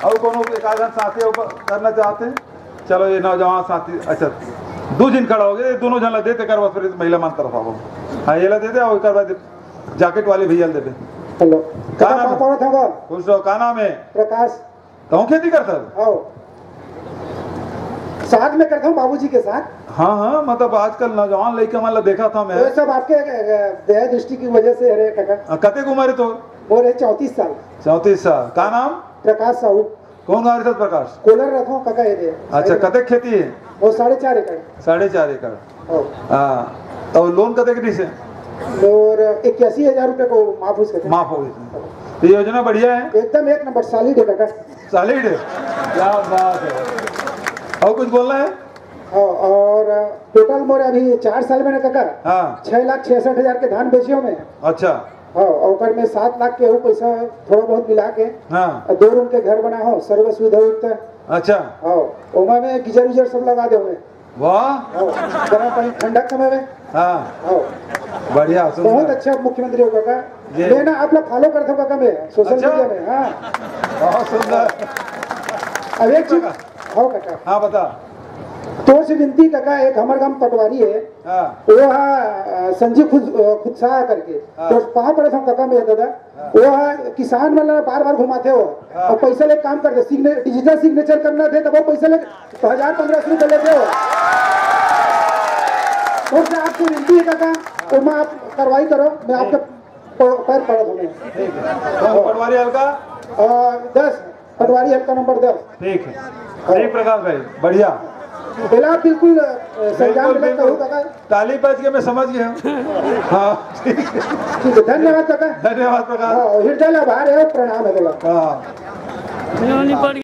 और कोनो एक आध साथी करना चाहते हैं? चलो ये नौजवान साथी, अच्छा 2 दिन खड़ा हो गए, दोनों जन ला देते कर फिर महिला मान तरफ आओ। हाँ ये ला दे दे और कर बाद जैकेट वाले भैया दे दे। हेलो का नाम है? खुश रहो, का नाम है? प्रकाश। तो खेती करता आओ साथ में करता हूँ बाबूजी के साथ। हाँ हाँ, मतलब आजकल नौजवान लड़का मान देखा था मैं। ये सब आपके दया दृष्टि की वजह से। अरे काका कते उम्र है तो? वो रहे 34 साल। 34 साल। का नाम? प्रकाश साहू। कौन गाँव रहता प्रकाश? कोलर रखो काका ये दे। अच्छा कते खेती है? वो 4.5 एकड़। 4.5 एकड़। हाँ तो लोन कते की से? और 81,000 रुपए को माफ हो गई। ये योजना बढ़िया है एकदम, 1 नंबर। सॉलिड है काका, सॉलिड है। क्या बात है। और कुछ बोलना है? और टोटल मोर अभी 4 साल में ना काका। हाँ 6,66,000 के धान बेचियो में। अच्छा। हाँ और में 7 लाख के पैसा थोड़ा बहुत मिला के। हाँ 2 रूम के घर बना हो, सर्व सुविधा युक्त। अच्छा। हाँ ओमा में गीजर उजर सब लगा दे में। वाह जरा कहीं ठंडक समय में। हाँ हाँ बढ़िया, बहुत अच्छा मुख्यमंत्री हो काका। लेना आप लोग फॉलो करते हो काका में सोशल मीडिया में। हाँ बहुत सुंदर। अब एक चीज हाँ काका। हाँ बता। तो से विनती काका, एक हमारे गांव पटवारी है। हाँ वो संजीव खुदसा करके। तो कहाँ पड़े था काका में दादा? वो किसान मतलब बार घुमाते हो और पैसा ले काम करते। डिजिटल सिग्नेचर करना थे तो वो पैसा ले 1,000-1,500 रुपए लेते हो। तो आपको विनती है काका, वो मैं आप कार्रवाई करो। मैं आपके पैर पड़ा था। पटवारी हल्का 10, पटवारी हल्का नंबर 10। ठीक है प्रकाश भाई, बढ़िया। बिल्कुल संज्ञान में कहूँ काका। ताली बज के मैं समझ गया हूँ। हाँ ठीक है, धन्यवाद काका। धन्यवाद प्रकाश। हृदय आभार है, प्रणाम है। हाँ